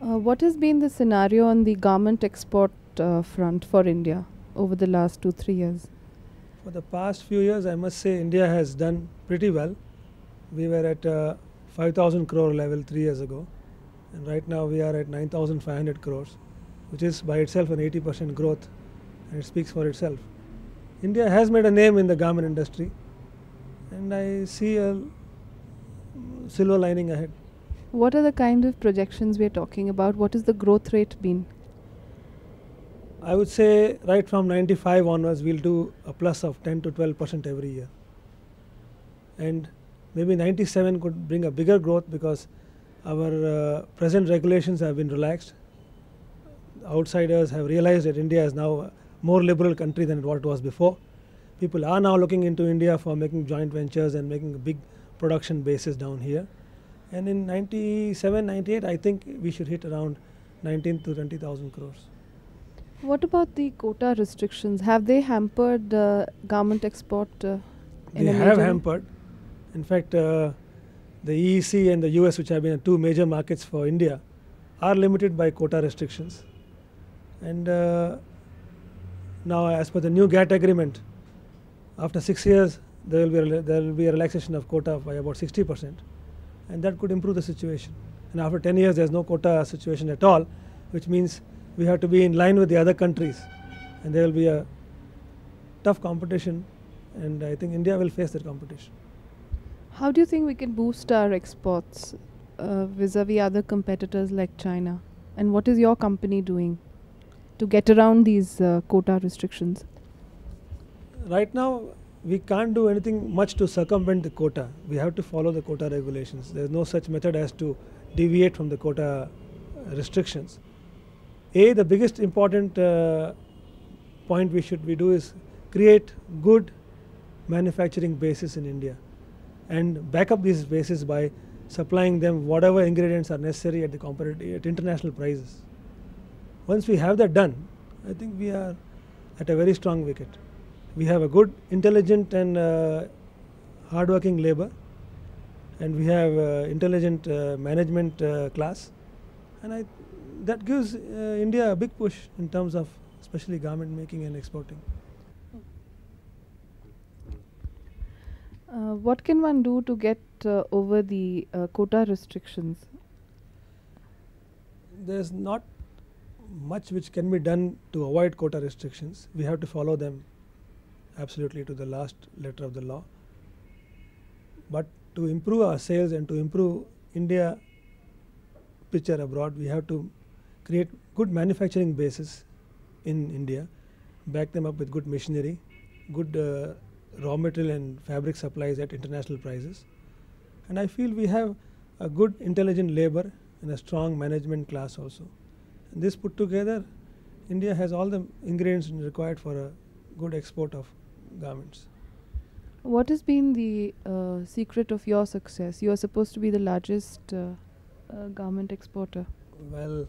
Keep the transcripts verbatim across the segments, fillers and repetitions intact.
Uh, what has been the scenario on the garment export uh, front for India over the last two, three years? For the past few years, I must say India has done pretty well. We were at uh, five thousand crore level three years ago, and right now we are at nine thousand five hundred crores, which is by itself an eighty percent growth, and it speaks for itself. India has made a name in the garment industry, and I see a silver lining ahead. What are the kind of projections we are talking about? What has the growth rate been? I would say right from ninety-five onwards, we'll do a plus of ten to twelve percent every year. And maybe ninety-seven could bring a bigger growth because our uh, present regulations have been relaxed. Outsiders have realized that India is now a more liberal country than what it was before. People are now looking into India for making joint ventures and making a big production bases down here. And in ninety-seven, ninety-eight, I think we should hit around nineteen to twenty thousand crores. What about the quota restrictions? Have they hampered uh, garment export? Uh, in They a have major way? hampered. In fact, uh, the E E C and the U S, which have been the two major markets for India, are limited by quota restrictions. And uh, now, as per the new GATT agreement, after six years, there will be a, there will be a relaxation of quota by about sixty percent, and that could improve the situation. And after ten years, there is no quota situation at all, which means we have to be in line with the other countries, and there will be a tough competition, and I think India will face that competition. How do you think we can boost our exports uh, vis-a-vis other competitors like China? And what is your company doing to get around these uh, quota restrictions? Right now, we can't do anything much to circumvent the quota. We have to follow the quota regulations. There is no such method as to deviate from the quota restrictions. A, the biggest important uh, point we should we do is create good manufacturing bases in India and back up these bases by supplying them whatever ingredients are necessary at the competitive at international prices. Once we have that done, I think we are at a very strong wicket. We have a good, intelligent and uh, hard-working labor, and we have uh, intelligent uh, management uh, class, and I, that gives uh, India a big push in terms of especially garment making and exporting. Uh, what can one do to get uh, over the uh, quota restrictions? There's not much which can be done to avoid quota restrictions. We have to follow them absolutely to the last letter of the law. But to improve our sales and to improve India picture abroad, we have to create good manufacturing bases in India, back them up with good machinery, good uh, raw material and fabric supplies at international prices. And I feel we have a good intelligent labor and a strong management class also. And this put together, India has all the ingredients required for a good export of garments. What has been the uh, secret of your success? You are supposed to be the largest uh, uh, garment exporter. Well,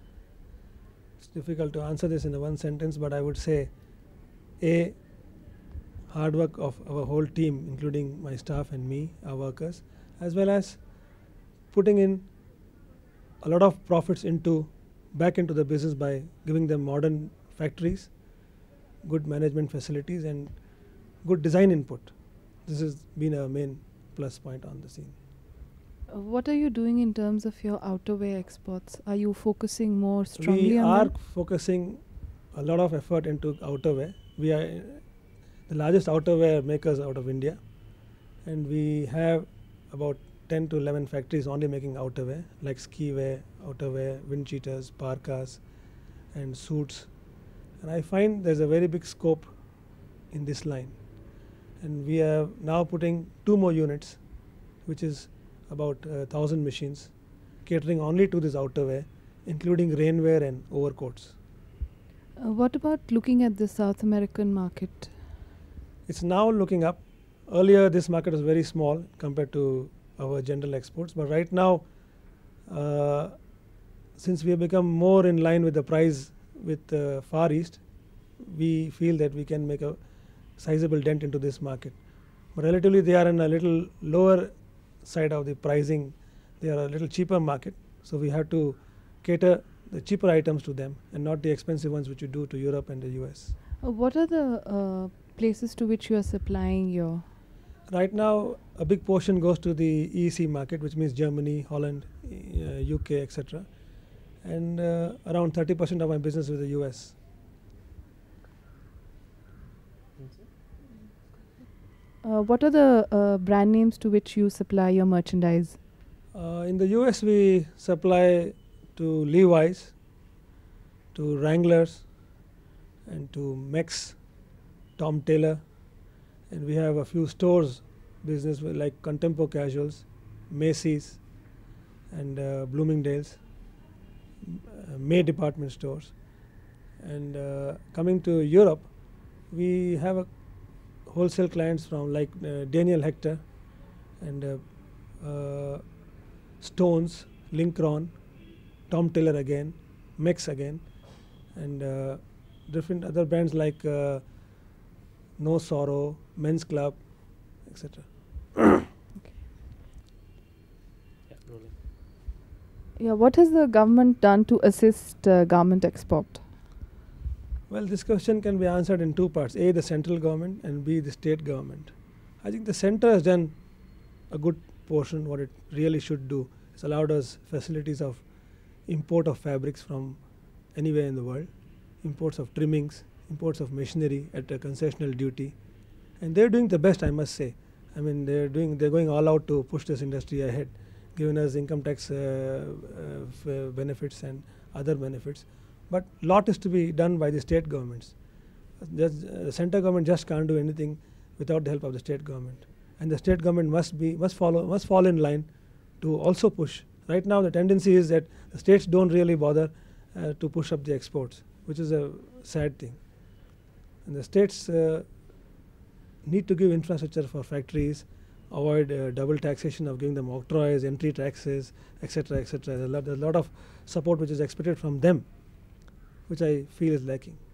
it's difficult to answer this in a one sentence, but I would say A, hard work of our whole team, including my staff and me, our workers, as well as putting in a lot of profits into back into the business by giving them modern factories, good management facilities, and good design input. This has been a main plus point on the scene. Uh, what are you doing in terms of your outerwear exports? Are you focusing more strongly We on are them? focusing a lot of effort into outerwear. We are uh, the largest outerwear makers out of India, and we have about ten to eleven factories only making outerwear, like ski wear, outerwear, wind cheaters, parkas, and suits. And I find there's a very big scope in this line. And we are now putting two more units, which is about a thousand machines, catering only to this outerwear, including rainwear and overcoats. Uh, what about looking at the South American market? It's now looking up. Earlier, this market was very small compared to our general exports, but right now, uh, since we have become more in line with the price with uh, Far East, we feel that we can make a sizable dent into this market. But relatively, they are in a little lower side of the pricing. They are a little cheaper market, so we have to cater the cheaper items to them and not the expensive ones which you do to Europe and the U S. Uh, what are the uh, places to which you are supplying your? Right now, a big portion goes to the E E C market, which means Germany, Holland, uh, U K, et cetera. And uh, around thirty percent of my business with the U S. Uh, what are the uh, brand names to which you supply your merchandise? Uh, in the U S, we supply to Levi's, to Wranglers, and to Mex, Tom Taylor, and we have a few stores business with like Contempo Casuals, Macy's, and uh, Bloomingdale's, uh, May department stores. And uh, coming to Europe, we have a wholesale clients from like uh, Daniel Hector and uh, uh, Stones, Linkron, Tom Taylor again, Mex again, and uh, different other brands like uh, No Sorrow, Men's Club, et cetera. Yeah, rolling. Yeah, what has the government done to assist uh, garment export? Well, this question can be answered in two parts: A, the central government, and B, the state government. I think the center has done a good portion. What it really should do is allowed us facilities of import of fabrics from anywhere in the world, imports of trimmings, imports of machinery at a concessional duty, and they're doing the best, I must say. I mean, they're doing, they're going all out to push this industry ahead, giving us income tax uh, uh, f benefits and other benefits. But lot is to be done by the state governments. Just, uh, the center government just can't do anything without the help of the state government, and the state government must be must follow must fall in line to also push. Right now, the tendency is that the states don't really bother uh, to push up the exports, which is a sad thing. And the states uh, need to give infrastructure for factories, avoid uh, double taxation of giving them octroys, entry taxes, et cetera, et cetera. There's a lot, there's a lot of support which is expected from them, which I feel is lacking.